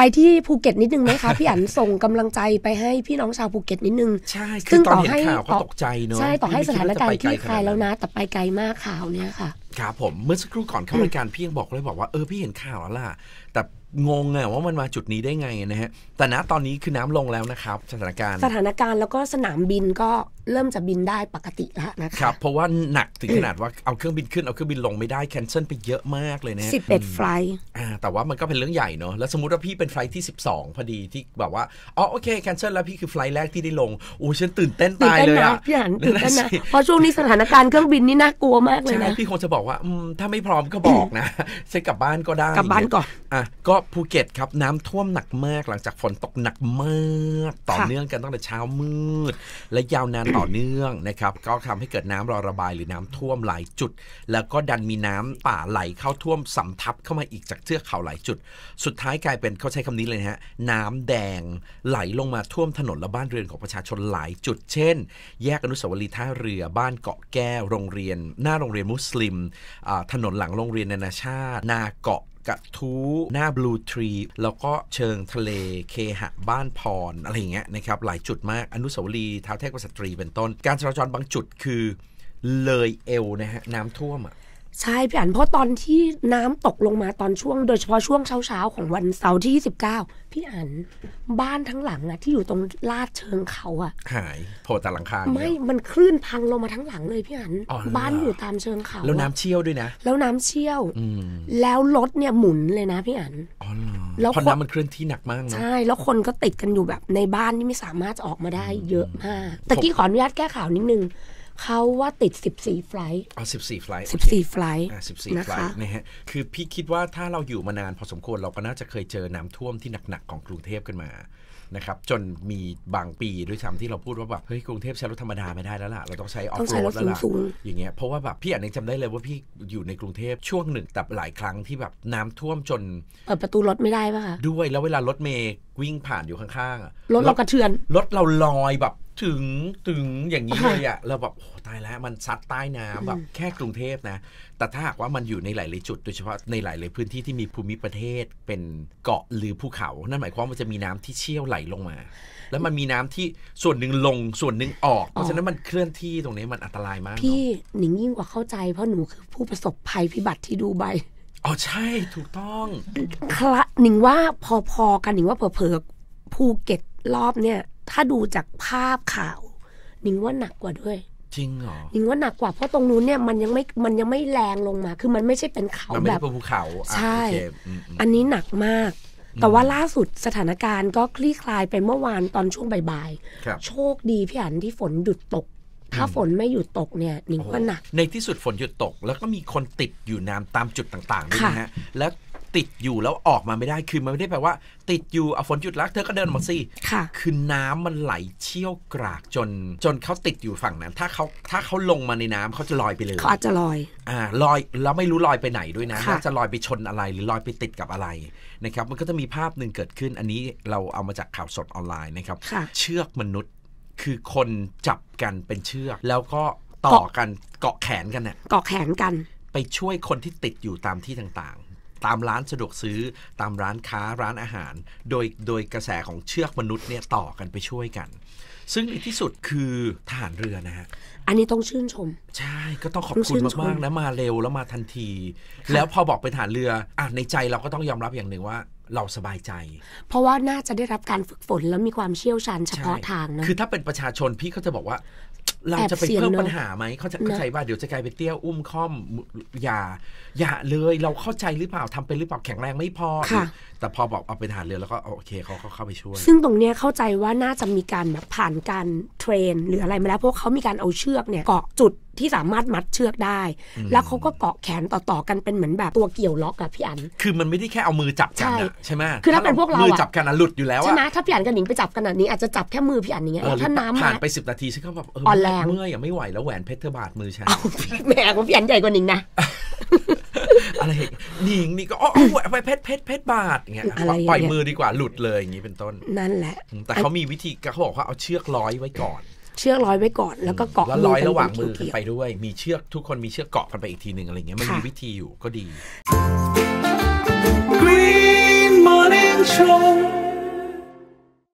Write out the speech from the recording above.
ไปที่ภูเก็ตนิดนึงไหมคะพี่อั๋นส่งกำลังใจไปให้พี่น้องชาวภูเก็ตนิดนึงใช่คือตอนเห็นข่าวก็ตกใจเนอะใช่ต่อให้สถานการณ์คลี่คลายแล้วนะแต่ไปไกลมากข่าวเนี่ยค่ะครับผมเมื่อสักครู่ก่อนเข้ารายการพี่ยังบอกว่าพี่เห็นข่าวแล้วล่ะแต่งงอะว่ามันมาจุดนี้ได้ไงนะฮะแต่ณตอนนี้คือน้ำลงแล้วนะครับสถานการณ์แล้วก็สนามบินก็เริ่มจะบินได้ปกติแล้วนะคะครับเพราะว่าหนักถึงขนาดว่าเอาเครื่องบินขึ้นเอาเครื่องบินลงไม่ได้แคนเซิลไปเยอะมากเลยนะ 11ไฟล์แต่ว่ามันก็เป็นเรื่องใหญ่เนอะแล้วสมมุติว่าพี่เป็นไฟล์ที่12พอดีที่แบบว่าโอเคแคนเซิลแล้วพี่คือไฟล์แรกที่ได้ลงฉันตื่นเต้นตายเลยอะพี่อั๋นตื่นเต้นนะเพราะช่วงนี้สถานการณ์เครื่องบินนี่น่ากลัวมากเลยนะพี่คงจะบอกว่าถ้าไม่พร้อมก็บอกนะฉันกลับบ้านก็ได้กลับบ้านก่อนก็ภูเก็ตครับน้ำท่วมหนักมากหลังจากฝนตกหนักมากต่อเนื่องกันตั้งแต่เช้ามืดและยาวนานต่อเนื่องนะครับก็ทำให้เกิดน้ำรอระบายหรือน้ำท่วมหลายจุดแล้วก็ดันมีน้ำป่าไหลเข้าท่วมสำทับเข้ามาอีกจากเทือกเขาหลายจุดสุดท้ายกลายเป็นเขาใช้คำนี้เลยนะฮะน้ำแดงไหลลงมาท่วมถนนและบ้านเรือนของประชาชนหลายจุดเช่นแยกอนุสาวรีย์ท่าเรือบ้านเกาะแก้วโรงเรียนหน้าโรงเรียนมุสลิมถนนหลังโรงเรียนนานาชาตินาเกาะกระทู้หน้าบลูทรีแล้วก็เชิงทะเลเคหะบ้านพรอะไรอย่างเงี้ยนะครับหลายจุดมากอนุสาวรีย์ท้าวเทพกษัตรีเป็นต้นการจราจรบางจุดคือเลยเอวนะฮะน้ำท่วมใช่พี่อั๋นเพราะตอนที่น้ำตกลงมาตอนช่วงโดยเฉพาะช่วงเช้าของวันเสาร์ที่29พี่อั๋นบ้านทั้งหลังที่อยู่ตรงลาดเชิงเขาหายโผล่แต่หลังคาไม่มันคลื่นพังลงมาทั้งหลังเลยพี่อั๋นบ้านอยู่ตามเชิงเขาแล้วน้ำเชี่ยวด้วยนะแล้วน้ำเชี่ยวแล้วรถเนี่ยหมุนเลยนะพี่อั๋นแล้วเพราะน้ำมันเคลื่อนที่หนักมากใช่แล้วคนก็ติดกันอยู่แบบในบ้านที่ไม่สามารถจะออกมาได้เยอะมากแต่กี้ขออนุญาตแก้ข่าวนิดนึงเขาว่าติด14ไฟล์ 14ไฟล์ 14ไฟล์ 14ไฟล์นะฮะคือพี่คิดว่าถ้าเราอยู่มานานพอสมควรเราก็น่าจะเคยเจอน้ำท่วมที่หนักๆของกรุงเทพกันมานะครับจนมีบางปีด้วยซ้ำที่เราพูดว่าแบบเฮ้ยกรุงเทพใช้รถธรรมดาไม่ได้แล้วล่ะเราต้องใช้ออฟโรดแล้วล่ะอย่างเงี้ยเพราะว่าแบบพี่ยังจำได้เลยว่าพี่อยู่ในกรุงเทพช่วงหนึ่งแต่หลายครั้งที่แบบน้ำท่วมจนเปิดประตูรถไม่ได้ป่ะคะด้วยแล้วเวลารถเมย์วิ่งผ่านอยู่ข้างๆรถเรากระเทือนรถเราลอยแบบถึงอย่างนี้เลยเราแบบโอ้ตายแล้วมันซัดใต้น้ำแบบแค่กรุงเทพนะแต่ถ้าหากว่ามันอยู่ในหลายๆจุดโดยเฉพาะในหลายๆพื้นที่ที่มีภูมิประเทศเป็นเกาะหรือภูเขานั่นหมายความว่ามันจะมีน้ำที่เชี่ยวไหลลงมาแล้วมันมีน้ำที่ส่วนหนึ่งลงส่วนหนึ่งออกเพราะฉะนั้นมันเคลื่อนที่ตรงนี้มันอันตรายมากพี่หนิงยิ่งกว่าเข้าใจเพราะหนูคือผู้ประสบภัยพิบัติที่ดูไบใช่ถูกต้องหนิงว่าพอกันหนิงว่าเผลอภูเก็ตรอบเนี่ยถ้าดูจากภาพข่าวหนิงว่าหนักกว่าด้วยจริงเหรอหนิงว่าหนักกว่าเพราะตรงนู้นเนี่ยมันยังไม่แรงลงมาคือมันไม่ใช่เป็นเขาแบบภูเขาใช่อันนี้หนักมากแต่ว่าล่าสุดสถานการณ์ก็คลี่คลายไปเมื่อวานตอนช่วงบ่ายๆโชคดีพี่อั๋นที่ฝนหยุดตกถ้าฝนไม่หยุดตกเนี่ยหนิงว่าหนักในที่สุดฝนหยุดตกแล้วก็มีคนติดอยู่น้ำตามจุดต่างๆด้วยนะฮะแล้วติดอยู่แล้วออกมาไม่ได้คือมันไม่ได้แปลว่าติดอยู่ฝนหยุดแล้วเธอก็เดินมาสิคือน้ำมันไหลเชี่ยวกรากจนเขาติดอยู่ฝั่งนั้นถ้าเขาลงมาในน้ำเขาจะลอยไปเลยเขาอาจจะลอยลอยแล้วไม่รู้ลอยไปไหนด้วยนะว่าจะลอยไปชนอะไรหรือลอยไปติดกับอะไรนะครับมันก็จะมีภาพหนึ่งเกิดขึ้นอันนี้เราเอามาจากข่าวสดออนไลน์นะครับเชือกมนุษย์คือคนจับกันเป็นเชือกแล้วก็ต่อกันเกาะแขนกันเนี่ยเกาะแขนกันไปช่วยคนที่ติดอยู่ตามที่ต่างๆตามร้านสะดวกซื้อตามร้านค้าร้านอาหารโดยกระแสของเชือกมนุษย์เนี่ยต่อกันไปช่วยกันซึ่งในที่สุดคือทหารเรือนะฮะอันนี้ต้องชื่นชมใช่ก็ต้องขอบคุณมากๆนะมาเร็วแล้วมาทันทีแล้วพอบอกเป็นทหารเรือในใจเราก็ต้องยอมรับอย่างหนึ่งว่าเราสบายใจเพราะว่าน่าจะได้รับการฝึกฝนแล้วมีความเชี่ยวชาญเฉพาะทางนะคือถ้าเป็นประชาชนพี่เขาจะบอกว่าเราจะไปเพิ่มปัญหาไหมเขาจะเข้าใจว่าเดี๋ยวจะกลายเป็นเตี้ยอุ้มค่อมอย่าเลยเราเข้าใจหรือเปล่าทำเป็นหรือเปล่าแข็งแรงไม่พอแต่พอบอกเอาไปทหารเรือแล้วก็โอเคเขาเข้าไปช่วยซึ่งตรงเนี้ยเข้าใจว่าน่าจะมีการแบบผ่านการเทรนหรืออะไรมาแล้วเพราะเขามีการเอาเชือกเนี่ยเกาะจุดที่สามารถมัดเชือกได้แล้วเขาก็เกาะแขนต่อๆกันเป็นเหมือนแบบตัวเกี่ยวล็อกอะพี่อั๋นคือมันไม่ได้แค่เอามือจับกันใช่ไหมคือถ้าเป็นพวกเรามือจับกันหลุดอยู่แล้วใช่ไหมถ้าพี่อั๋นกับหนิงไปจับกันนี้อาจจะจับแค่มือพี่อั๋นอย่างเงี้ยถ้าน้ำผ่านไป10 นาทีฉันก็แบบอ่อนแรงเมื่อยไม่ไหวแล้วแหวนเพชรบาทมือฉันแหมของพี่อั๋นใหญ่กว่าหนิงนะอะไรหนิงนี่ก็ไปเพชรบาทอย่างเงี้ยปล่อยมือดีกว่าหลุดเลยอย่างงี้เป็นต้นนั่นแหละแต่เขามีวิธีเขาบอกว่าเอาเชือกร้อยไว้ก่อนเชือกร้อยไว้ก่อนแล้วก็เกาะแล้วร้อยระหว่างมือไปด้วยมีเชือกทุกคนมีเชือกเกาะกันไปอีกทีนึงอะไรเงี้ยมันมีวิธีอยู่ก็ดี Green Morning Show